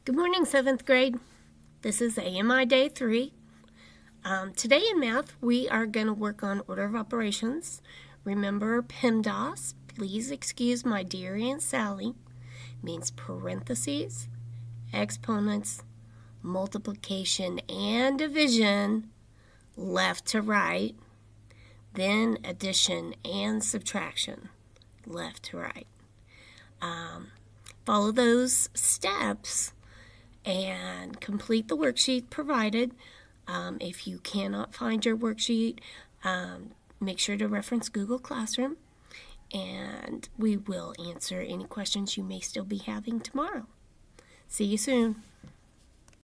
Good morning, 7th grade. This is AMI Day 3. Today in math, we are going to work on order of operations. Remember PEMDAS, please excuse my dear Aunt Sally, means parentheses, exponents, multiplication and division, left to right, then addition and subtraction, left to right. Follow those steps and complete the worksheet provided. If you cannot find your worksheet, make sure to reference Google Classroom, and we will answer any questions you may still be having tomorrow. See you soon.